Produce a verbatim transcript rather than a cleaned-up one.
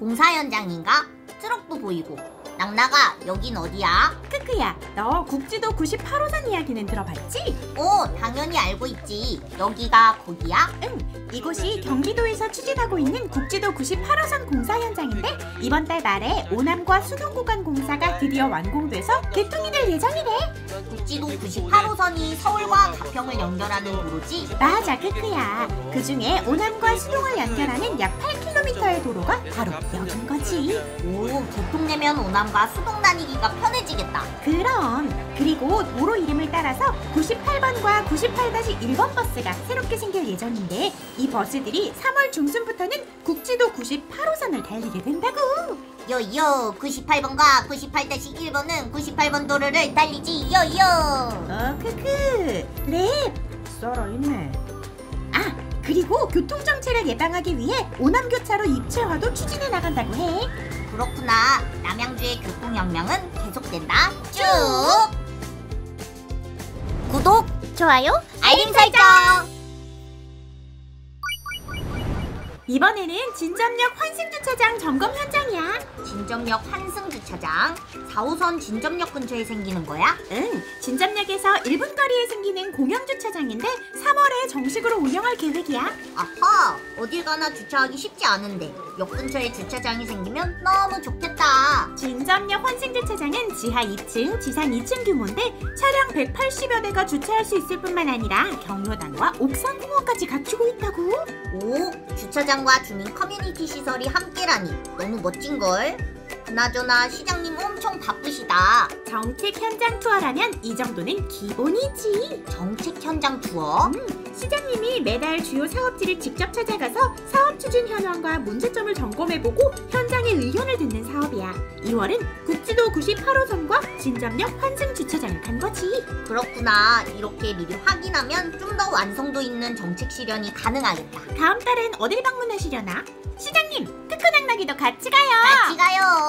공사 현장인가? 트럭도 보이고. 낙낙아, 여긴 어디야? 크크야, 너 국지도 구십팔 호선 이야기는 들어봤지? 오, 당연히 알고 있지. 여기가 거기야? 응, 이곳이 경기도에서 추진하고 있는 국지도 구십팔 호선 공사 현장인데 이번 달 말에 오남과 수동 구간 공사가 드디어 완공돼서 개통이 될 예정이래. 국지도 구십팔 호선이 서울과 가평을 연결하는 도로지? 맞아, 크크야. 그 중에 오남과 수동을 연결하는 약 팔 킬로미터의 도로가 바로 여긴 거지. 오, 개통되면 오남과 수동 다니기가 편해지겠다. 그럼. 그리고 도로 이름을 따라서 구십팔 번과 구십팔 일 번 버스가 새롭게 생길 예정인데 이 버스들이 삼월 중순부터는 국지도 구십팔 호선을 달리게 된다고. 요요, 구십팔 번과 구십팔 일 번은 구십팔 번 도로를 달리지. 요요. 어, 크크. 랩 썰어있네. 아, 그리고 교통정체를 예방하기 위해 오남교차로 입체화도 추진해 나간다고 해. 그렇구나. 남양주의 교통혁명은 계속된다. 쭉. 구독, 좋아요, 알림 설정. 이번에는 진접역 환승주차장 점검 현장이야. 진접역 환승주차장. 사 호선 진접역 근처에 생기는 거야? 응, 진접역에서 일 분 거리에 생기는 공영주차장인데 삼월에 정식으로 운영할 계획이야. 아하, 어딜 가나 주차하기 쉽지 않은데 역 근처에 주차장이 생기면 너무 좋겠다. 진접역 환승주차장은 지하 이 층, 지상 이 층 규모인데 차량 백팔십여 대가 주차할 수 있을 뿐만 아니라 경로당과 옥상 공원까지 갖추고 있다고. 오, 주차장과 주민 커뮤니티 시설이 함께라니 너무 멋진걸. 그나저나 시장님 엄청 바쁘시다. 정책 현장 투어라면 이 정도는 기본이지. 정책 현장 투어? 음, 시장님이 매달 주요 사업지를 직접 찾아가서 사업 추진 현황과 문제점을 점검해보고 현장의 의견을 듣는 사업이야. 이월은 국지도 구십팔 호선과 진접역 환승 주차장을 간 거지. 그렇구나. 이렇게 미리 확인하면 좀 더 완성도 있는 정책 실현이 가능하겠다. 다음 달엔 어딜 방문하시려나? 시장님, 크크낙낙이도 같이 가요. 같이 가요.